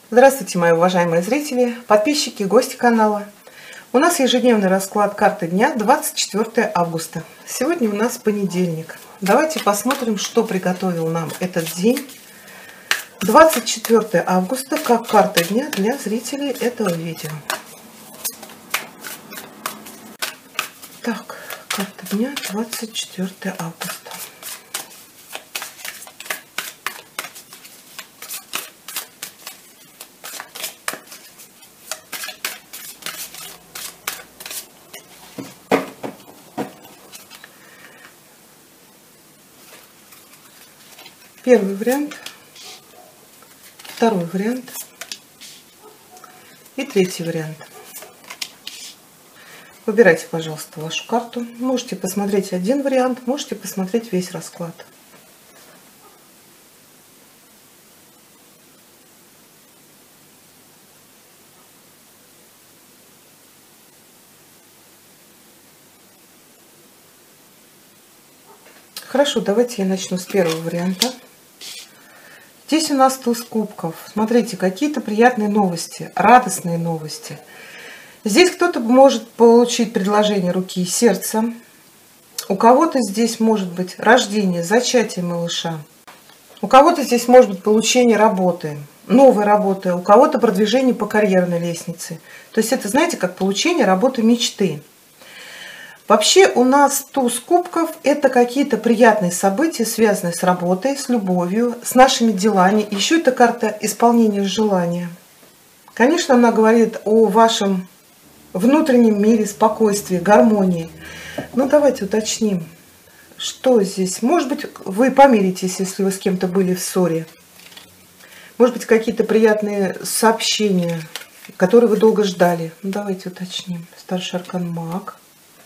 Здравствуйте, мои уважаемые зрители, подписчики, гости канала. У нас ежедневный расклад карты дня 24 августа. Сегодня у нас понедельник. Давайте посмотрим, что приготовил нам этот день. 24 августа, как карта дня для зрителей этого видео. Так, карта дня 24 августа. Первый вариант, второй вариант и третий вариант. Выбирайте, пожалуйста, вашу карту. Можете посмотреть один вариант, можете посмотреть весь расклад. Хорошо, давайте я начну с первого варианта. Здесь у нас туз кубков. Смотрите, какие-то приятные новости, радостные новости. Здесь кто-то может получить предложение руки и сердца. У кого-то здесь может быть рождение, зачатие малыша. У кого-то здесь может быть получение работы, новой работы. У кого-то продвижение по карьерной лестнице. То есть это, знаете, как получение работы мечты. Вообще у нас туз кубков – это какие-то приятные события, связанные с работой, с любовью, с нашими делами. Еще это карта исполнения желания. Конечно, она говорит о вашем внутреннем мире, спокойствии, гармонии. Но давайте уточним, что здесь. Может быть, вы помиритесь, если вы с кем-то были в ссоре. Может быть, какие-то приятные сообщения, которые вы долго ждали. Давайте уточним. Старший аркан маг.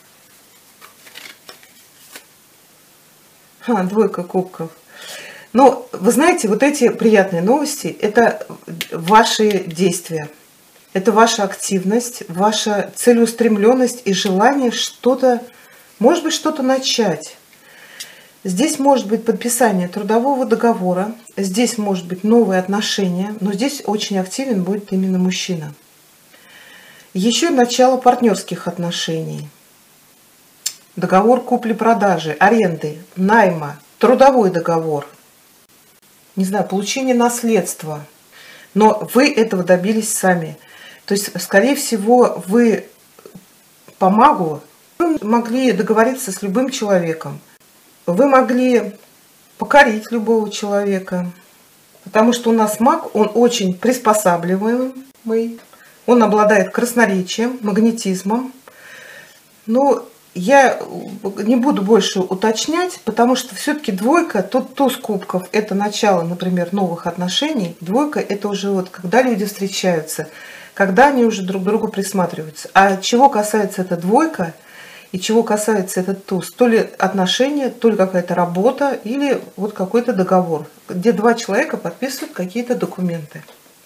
Двойка кубков. Но вы знаете, вот эти приятные новости – это ваши действия, это ваша активность, ваша целеустремленность и желание что-то, может быть, что-то начать. Здесь может быть подписание трудового договора, здесь может быть новые отношения, но здесь очень активен будет именно мужчина. Еще начало партнерских отношений. Договор купли-продажи, аренды, найма, трудовой договор. Не знаю, получение наследства. Но вы этого добились сами. То есть, скорее всего, вы по магу могли договориться с любым человеком. Вы могли покорить любого человека. Потому что у нас маг, он очень приспосабливаемый. Он обладает красноречием, магнетизмом. Но я не буду больше уточнять, потому что все-таки двойка, туз кубков, это начало, например, новых отношений. Двойка – это уже вот когда люди встречаются, когда они уже друг к другу присматриваются. А чего касается эта двойка и чего касается этот туз, то ли отношения, то ли какая-то работа или вот какой-то договор, где два человека подписывают какие-то документы.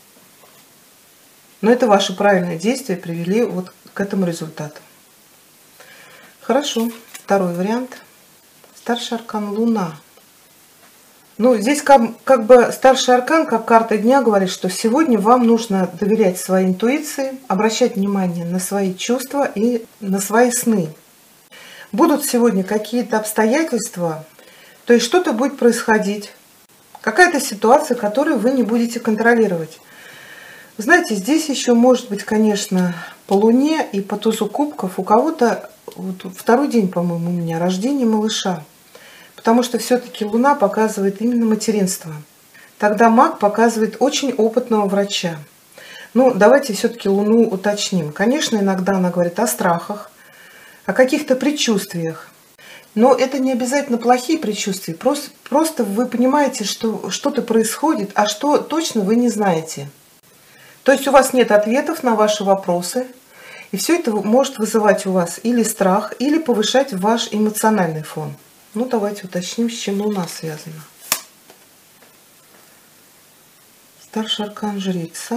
Но это ваши правильные действия привели вот к этому результату. Хорошо, второй вариант. Старший аркан Луна. Ну, здесь как бы старший аркан, как карта дня, говорит, что сегодня вам нужно доверять своей интуиции, обращать внимание на свои чувства и на свои сны. Будут сегодня какие-то обстоятельства, то есть что-то будет происходить, какая-то ситуация, которую вы не будете контролировать. Знаете, здесь еще может быть, конечно, по Луне и по тузу кубков у кого-то вот второй день, по-моему, у меня рождение малыша. Потому что все-таки Луна показывает именно материнство. Тогда маг показывает очень опытного врача. Ну, давайте все-таки Луну уточним. Конечно, иногда она говорит о страхах, о каких-то предчувствиях. Но это не обязательно плохие предчувствия. Просто вы понимаете, что что-то происходит, а что точно вы не знаете. То есть у вас нет ответов на ваши вопросы. И все это может вызывать у вас или страх, или повышать ваш эмоциональный фон. Ну, давайте уточним, с чем Луна связана. Старший аркан Жрица.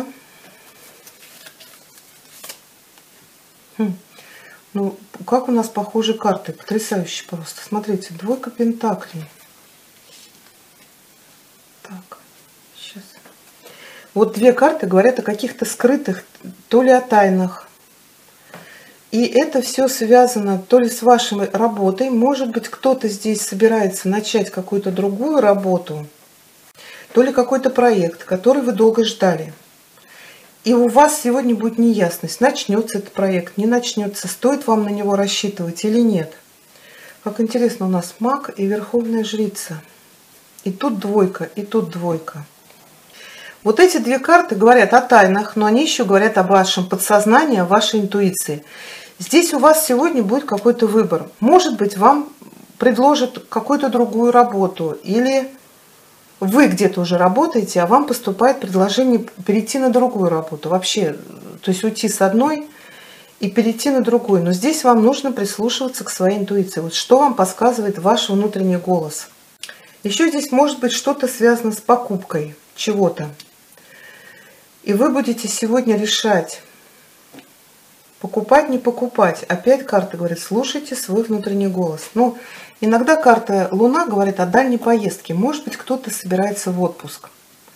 Ну, как у нас похожи карты. Потрясающе просто. Смотрите, двойка пентаклей. Так, сейчас. Вот две карты говорят о каких-то скрытых, то ли о тайнах. И это все связано то ли с вашей работой, может быть, кто-то здесь собирается начать какую-то другую работу, то ли какой-то проект, который вы долго ждали. И у вас сегодня будет неясность, начнется этот проект, не начнется, стоит вам на него рассчитывать или нет. Как интересно, у нас маг и верховная жрица. И тут двойка, и тут двойка. Вот эти две карты говорят о тайнах, но они еще говорят о вашем подсознании, о вашей интуиции. Здесь у вас сегодня будет какой-то выбор. Может быть, вам предложат какую-то другую работу, или вы где-то уже работаете, а вам поступает предложение перейти на другую работу. Вообще, то есть уйти с одной и перейти на другую. Но здесь вам нужно прислушиваться к своей интуиции. Вот что вам подсказывает ваш внутренний голос. Еще здесь может быть что-то связано с покупкой чего-то. И вы будете сегодня решать, покупать, не покупать. Опять карта говорит, слушайте свой внутренний голос. Ну, иногда карта Луна говорит о дальней поездке. Может быть, кто-то собирается в отпуск.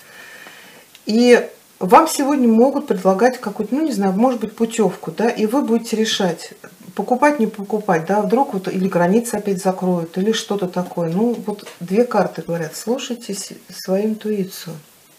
И вам сегодня могут предлагать какую-то, ну, не знаю, может быть, путевку, да, и вы будете решать, покупать, не покупать, да, вдруг вот или границы опять закроют, или что-то такое. Ну, вот две карты говорят, слушайте свою интуицию.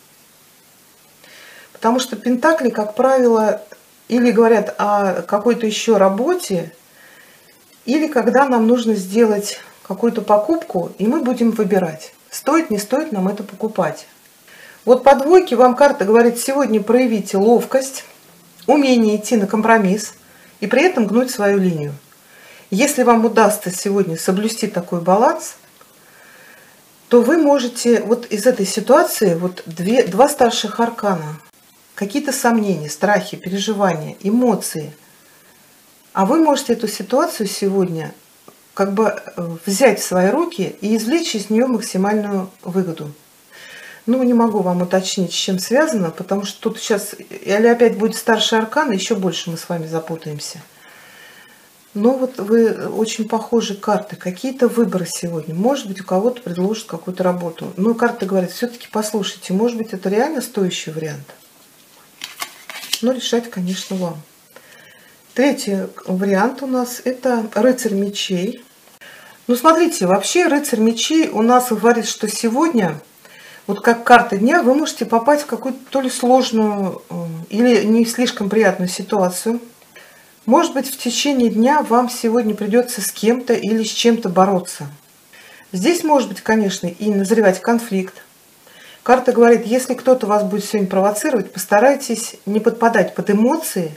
Потому что пентакли, как правило, или говорят о какой-то еще работе, или когда нам нужно сделать какую-то покупку, и мы будем выбирать, стоит, не стоит нам это покупать. Вот по двойке вам карта говорит, сегодня проявите ловкость, умение идти на компромисс и при этом гнуть свою линию. Если вам удастся сегодня соблюсти такой баланс, то вы можете вот из этой ситуации, вот два старших аркана, какие-то сомнения, страхи, переживания, эмоции, а вы можете эту ситуацию сегодня как бы взять в свои руки и извлечь из нее максимальную выгоду. Ну, не могу вам уточнить, с чем связано, потому что тут сейчас, или опять будет старший аркан, еще больше мы с вами запутаемся. Но вот вы очень похожи карты, какие-то выборы сегодня. Может быть, у кого-то предложат какую-то работу. Но карты говорят, все-таки послушайте, может быть, это реально стоящий вариант. Но решать, конечно, вам. Третий вариант у нас это рыцарь мечей. Ну, смотрите, вообще рыцарь мечей у нас говорит, что сегодня, вот как карта дня, вы можете попасть в какую-то то ли сложную или не слишком приятную ситуацию. Может быть, в течение дня вам сегодня придется с кем-то или с чем-то бороться. Здесь может быть, конечно, и назревать конфликт. Карта говорит, если кто-то вас будет сегодня провоцировать, постарайтесь не подпадать под эмоции,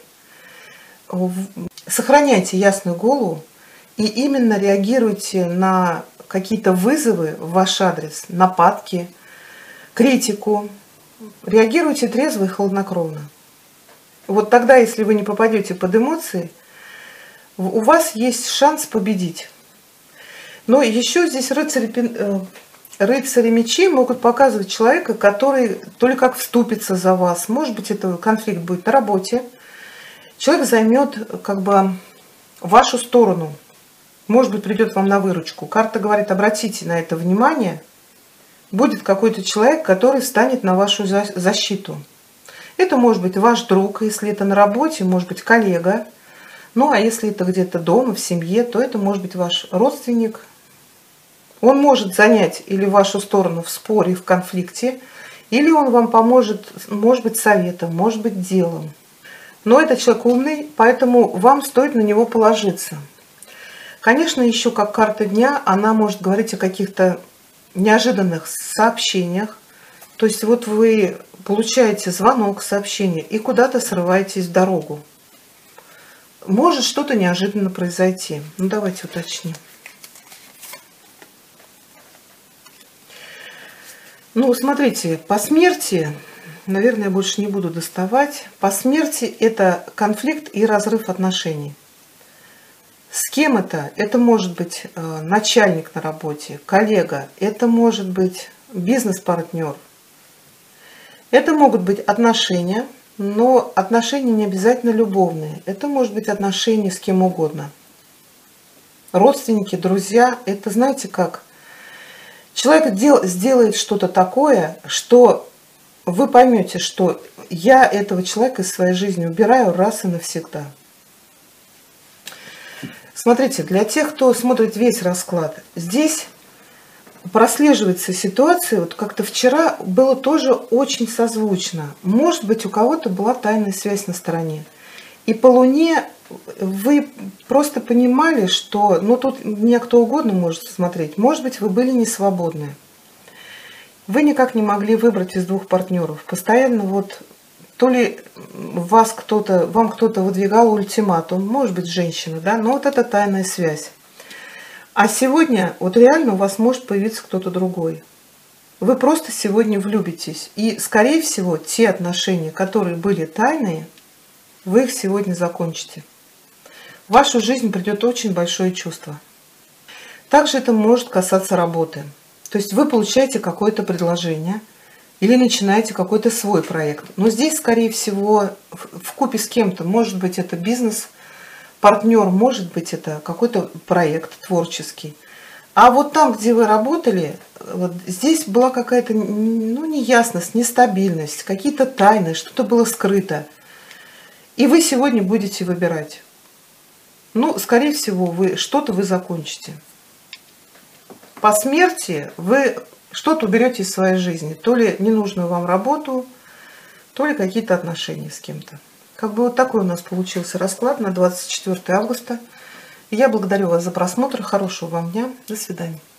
сохраняйте ясную голову и именно реагируйте на какие-то вызовы в ваш адрес, нападки, критику. Реагируйте трезво и хладнокровно. Вот тогда, если вы не попадете под эмоции, у вас есть шанс победить. Но еще здесь рыцари мечей могут показывать человека, который то ли как вступится за вас, может быть, это конфликт будет на работе. Человек займет как бы вашу сторону, может быть, придет вам на выручку. Карта говорит, обратите на это внимание. Будет какой-то человек, который встанет на вашу защиту. Это может быть ваш друг, если это на работе, может быть коллега. Ну, а если это где-то дома, в семье, то это может быть ваш родственник. Он может занять или вашу сторону в споре, в конфликте, или он вам поможет, может быть, советом, может быть, делом. Но этот человек умный, поэтому вам стоит на него положиться. Конечно, еще как карта дня, она может говорить о каких-то неожиданных сообщениях. То есть вот вы получаете звонок, сообщение и куда-то срываетесь в дорогу. Может что-то неожиданно произойти. Ну, давайте уточним. Ну, смотрите, по смерти, наверное, я больше не буду доставать. По смерти это конфликт и разрыв отношений. С кем это? Это может быть начальник на работе, коллега, это может быть бизнес-партнер. Это могут быть отношения, но отношения не обязательно любовные. Это может быть отношения с кем угодно. Родственники, друзья, это знаете как? Человек сделает что-то такое, что вы поймете, что я этого человека из своей жизни убираю раз и навсегда. Смотрите, для тех, кто смотрит весь расклад, здесь прослеживается ситуация, вот как-то вчера было тоже очень созвучно. Может быть, у кого-то была тайная связь на стороне. И по Луне вы просто понимали, что, ну тут не кто угодно может смотреть, может быть, вы были не свободны. Вы никак не могли выбрать из двух партнеров. Постоянно вот то ли вам кто-то выдвигал ультиматум, может быть, женщина, да, но вот это тайная связь. А сегодня вот реально у вас может появиться кто-то другой. Вы просто сегодня влюбитесь. И, скорее всего, те отношения, которые были тайные, вы их сегодня закончите. В вашу жизнь придет очень большое чувство. Также это может касаться работы. То есть вы получаете какое-то предложение или начинаете какой-то свой проект. Но здесь, скорее всего, вкупе с кем-то, может быть, это бизнес, партнер, может быть, это какой-то проект творческий. А вот там, где вы работали, вот здесь была какая-то, ну, неясность, нестабильность, какие-то тайны, что-то было скрыто. И вы сегодня будете выбирать. Ну, скорее всего, что-то вы закончите. По смерти вы что-то уберете из своей жизни. То ли ненужную вам работу, то ли какие-то отношения с кем-то. Как бы вот такой у нас получился расклад на 24 августа. И я благодарю вас за просмотр. Хорошего вам дня. До свидания.